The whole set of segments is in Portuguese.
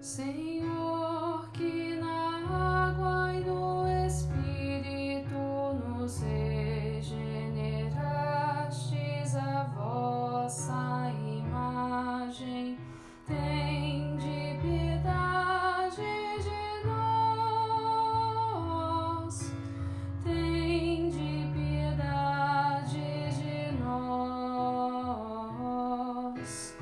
Senhor, que na água e no Espírito nos regenerastes a vossa imagem, tende piedade de nós, tende piedade de nós.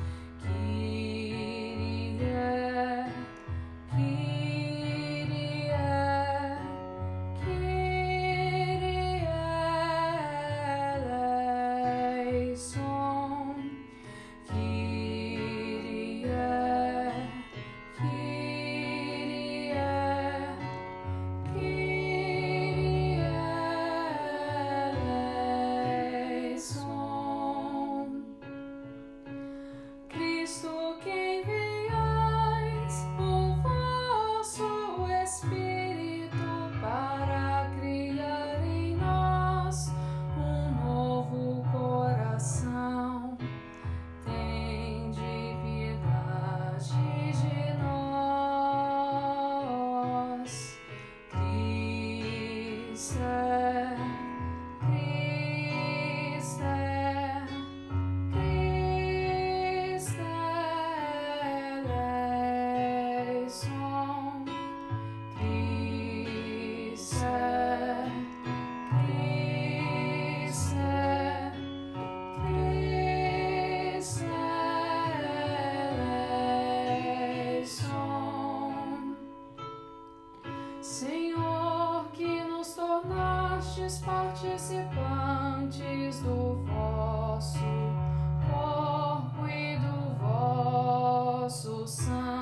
Cristo, que enviais o vosso Espírito para criar em nós um novo coração, tende piedade de nós. Cristo Senhor, que nos tornastes participantes do vosso corpo e do vosso sangue,